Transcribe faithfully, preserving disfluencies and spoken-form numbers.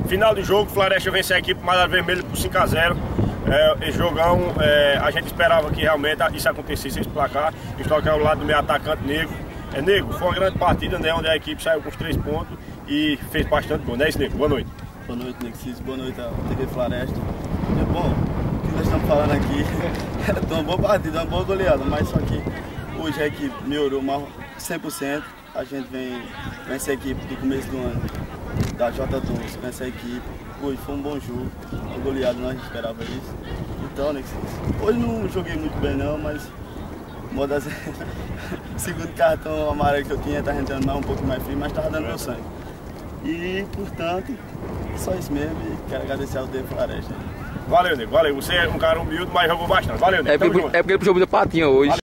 Final do jogo, Floresta vence a equipe Malha Vermelha por cinco a zero. É, jogão, é, a gente esperava que realmente isso acontecesse, esse placar. Estou aqui ao lado do meu atacante Nego. É, Nego, foi uma grande partida, né, onde a equipe saiu com os três pontos e fez bastante gol, não é isso, Nego? Boa noite. Boa noite, Nexis. Boa noite à T V Floresta. É bom, o que nós estamos falando aqui é uma boa partida, uma boa goleada, mas só que hoje a equipe melhorou cem por cento. A gente vem vence a equipe do começo do ano, da J doze, vence a equipe. Hoje foi um bom jogo, uma goleada, nós esperávamos isso. Então, Nexis, hoje não joguei muito bem não, mas o segundo cartão amarelo que eu tinha, tá entrando mais um pouco mais frio, mas estava dando meu sangue. E, portanto, só isso mesmo, e quero agradecer ao T V Floresta. Valeu, Nego, valeu. Você é um cara humilde, mas jogou bastante. Valeu, Nego. É porque, é porque ele puxou muita patinha hoje. Valeu.